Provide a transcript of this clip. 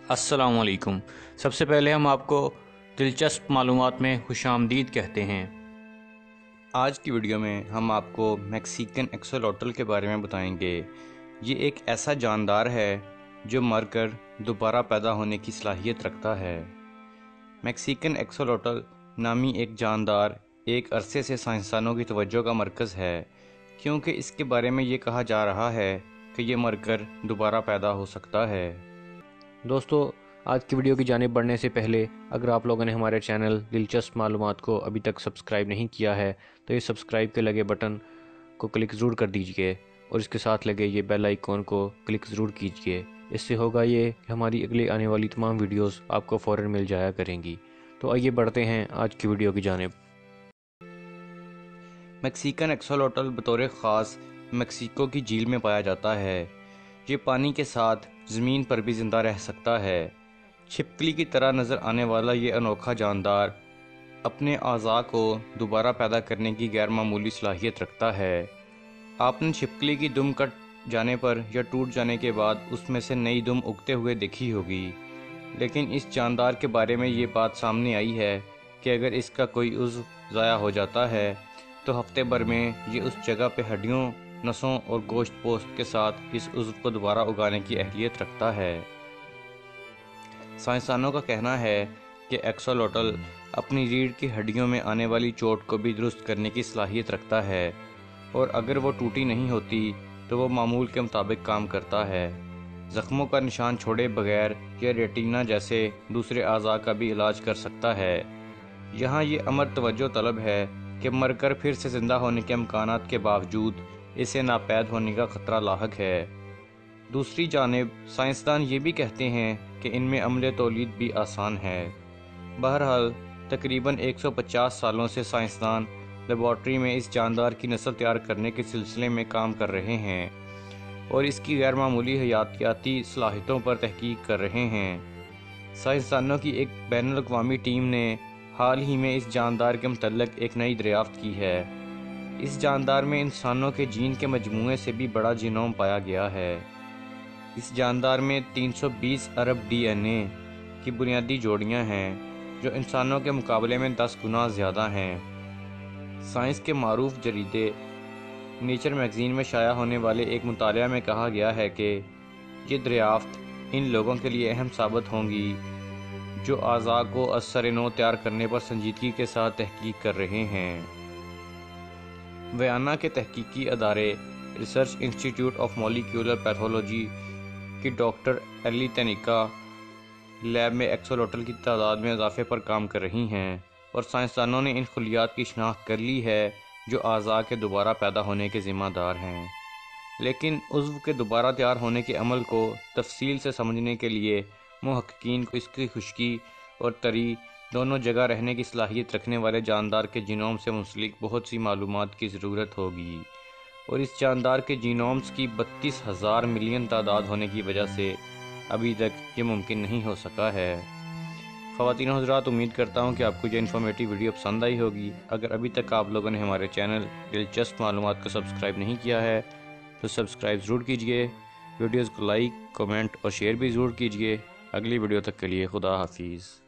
السلام علیکم۔ سب سے پہلے ہم آپ کو دلچسپ معلومات میں خوش آمدید کہتے ہیں۔ آج کی ویڈیو میں ہم آپ کو میکسیکن ایکسولوٹل کے بارے میں بتائیں گے۔ یہ ایک ایسا جاندار ہے جو مر کر دوبارہ پیدا ہونے کی صلاحیت رکھتا ہے۔ میکسیکن ایکسولوٹل نامی ایک جاندار ایک عرصے سے سائنسدانوں کی توجہ کا مرکز ہے، کیونکہ اس کے بارے میں یہ کہا جا رہا ہے کہ یہ مر کر دوبارہ پیدا ہو سکتا ہے۔ دوستو، آج کی ویڈیو کی جانب بڑھنے سے پہلے اگر آپ لوگوں نے ہمارے چینل دلچسپ معلومات کو ابھی تک سبسکرائب نہیں کیا ہے تو یہ سبسکرائب کے لگے بٹن کو کلک ضرور کر دیجئے اور اس کے ساتھ لگے یہ بیل آئیکن کو کلک ضرور کیجئے۔ اس سے ہوگا یہ کہ ہماری اگلی آنے والی تمام ویڈیوز آپ کو فوراً مل جایا کریں گی۔ تو آئیے بڑھتے ہیں آج کی ویڈیو کی جانب۔ میکسیکن ایکسولوٹل بطور خاص میکسیکو کی جھیل میں پایا جاتا ہے۔ یہ پانی کے ساتھ زمین پر بھی زندہ رہ سکتا ہے۔ چھپکلی کی طرح نظر آنے والا یہ انوکھا جاندار اپنے اعضاء کو دوبارہ پیدا کرنے کی غیر معمولی صلاحیت رکھتا ہے۔ آپ نے چھپکلی کی دم کٹ جانے پر یا ٹوٹ جانے کے بعد اس میں سے نئی دم اگتے ہوئے دیکھی ہوگی، لیکن اس جاندار کے بارے میں یہ بات سامنے آئی ہے کہ اگر اس کا کوئی عضو ضائع ہو جاتا ہے تو ہفتے بھر میں یہ اس جگہ پہ ہڈیوں، نسوں اور گوشت پوست کے ساتھ اس عضو کو دوبارہ اگانے کی اہلیت رکھتا ہے۔ سائنسدانوں کا کہنا ہے کہ ایکسولوٹل اپنی ریڑھ کی ہڈیوں میں آنے والی چوٹ کو بھی درست کرنے کی صلاحیت رکھتا ہے، اور اگر وہ ٹوٹی نہیں ہوتی تو وہ معمول کے مطابق کام کرتا ہے۔ زخموں کا نشان چھوڑے بغیر یا ریٹینا جیسے دوسرے اعضاء کا بھی علاج کر سکتا ہے۔ یہاں یہ امر توجہ طلب ہے کہ مر کر پھر سے زندہ ہونے کے امکانات کے باوجود اسے ناپید ہونے کا خطرہ لاحق ہے۔ دوسری جانب سائنسدان یہ بھی کہتے ہیں کہ ان میں عمل تولید بھی آسان ہے۔ بہرحال تقریباً 150 سالوں سے سائنسدان لیبارٹری میں اس جاندار کی نسل تیار کرنے کے سلسلے میں کام کر رہے ہیں اور اس کی غیر معمولی حیاتیاتی صلاحیتوں پر تحقیق کر رہے ہیں۔ سائنسدانوں کی ایک بین الاقوامی ٹیم نے حال ہی میں اس جاندار کے متعلق ایک نئی دریافت کی ہے۔ اس جاندار میں انسانوں کے جین کے مجموعے سے بھی بڑا جینوم پایا گیا ہے۔ اس جاندار میں 320 ارب ڈی این اے کی بنیادی جوڑیاں ہیں، جو انسانوں کے مقابلے میں 10 گنا زیادہ ہیں۔ سائنس کے معروف جریدے نیچر میگزین میں شائع ہونے والے ایک مطالعہ میں کہا گیا ہے کہ یہ دریافت ان لوگوں کے لیے اہم ثابت ہوں گی جو اعضاء کو از سر نو تیار کرنے پر سنجیدگی کے ساتھ تحقیق کر رہے ہیں۔ ویانا کے تحقیقی ادارے research institute of molecular pathology کی ڈاکٹر ایلی تینیکا لیب میں ایکسولوٹل کی تعداد میں اضافے پر کام کر رہی ہیں، اور سائنسدانوں نے ان خلیات کی شناخت کر لی ہے جو اعضاء کے دوبارہ پیدا ہونے کے ذمہ دار ہیں۔ لیکن عضو کے دوبارہ تیار ہونے کے عمل کو تفصیل سے سمجھنے کے لیے محققین کو اس کی خشکی اور طری دونوں جگہ رہنے کی صلاحیت رکھنے والے جاندار کے جینوم سے منسلک بہت سی معلومات کی ضرورت ہوگی، اور اس جاندار کے جینومز کی 32,000 ملین تعداد ہونے کی وجہ سے ابھی تک یہ ممکن نہیں ہو سکا ہے۔ خواتین و حضرات، امید کرتا ہوں کہ آپ کو یہ انفارمیٹیو ویڈیو پسند آئی ہوگی۔ اگر ابھی تک آپ لوگوں نے ہمارے چینل دلچسپ معلومات کو سبسکرائب نہیں کیا ہے تو سبسکرائب ضرور کیجئے، ویڈیوز کو لائک، کمنٹ اور شیئر بھی ضرور کیجئے۔ اگلی ویڈیو تک کے لیے خدا حافظ۔